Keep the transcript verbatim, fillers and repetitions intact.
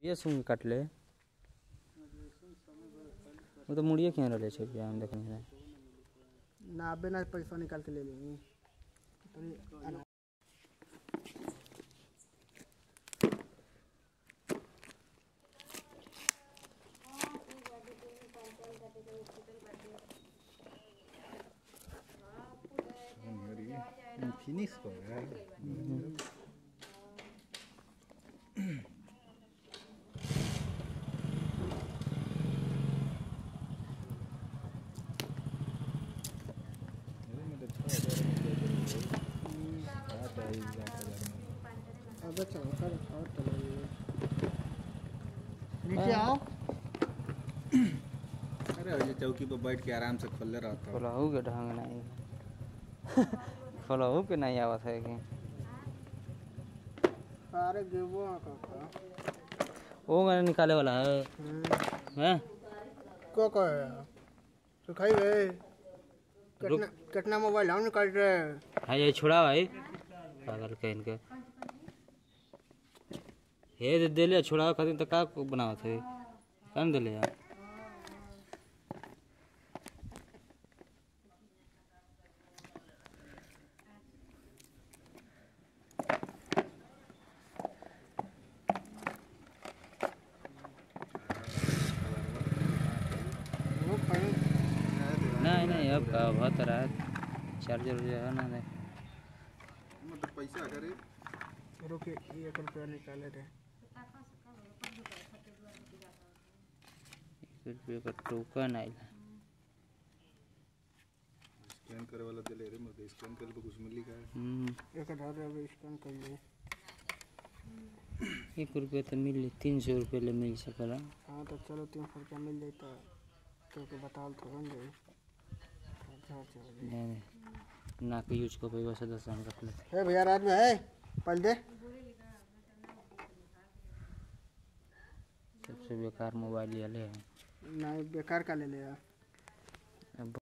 ये सुन काट ले वो तो मुड़िए क्यों रहे छे हम देखने है ना बिना पैसा निकाल के ले लेंगे फिनिश कर यार अब चलो कर और चलो नीचे आओ। अरे ये चौकी पर बैठ के आराम से खोल रहता है खोलहू के ढंग नहीं खोलहू के नहीं आवत है कि अरे गेबो काका वो मैंने निकाले वाला है हैं को को तो खाई वे कितना कितना मोबाइल हम निकाल रहे हाँ ये छोड़ा भाई पागल के इनके हे दे दे ले छोड़ा खातिर तो का बनावत है कौन दे ले यार नहीं नहीं अब का बहुत रात चार्जर जो है ना दे मतलब पैसा करे रुके एक रुपया निकाले थे एक रुपये का टोकन आइला स्कैन करे वाला दे ले रे मत स्कैन कर तो कुछ मिली का हम्म एक हजार रुपये स्कैन कर लिए एक रुपये तो मिल तीन सौ रुपये ले मिल सकला हाँ तो चलो तीन सौ रुपया मिल जाता क्योंकि बताओ तो बन गई नहीं नहीं ना के यूज को पैसा से दस हम रख लेते है भैया रात में है पल दे सबसे बेकार मोबाइल ये ले नहीं बेकार का ले ले यार।